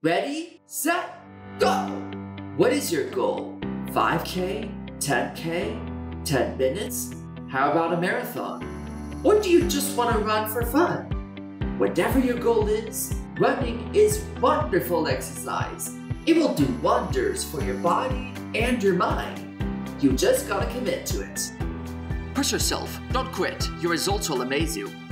Ready, set, go! What is your goal? 5K? 10K? 10 minutes? How about a marathon? Or do you just want to run for fun? Whatever your goal is, running is wonderful exercise. It will do wonders for your body and your mind. You just gotta commit to it. Push yourself, don't quit. Your results will amaze you.